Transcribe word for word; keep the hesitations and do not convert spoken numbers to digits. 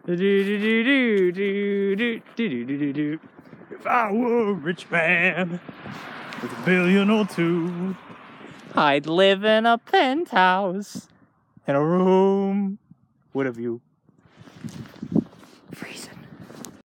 If I were a rich man with a billion or two, I'd live in a penthouse in a room with a view.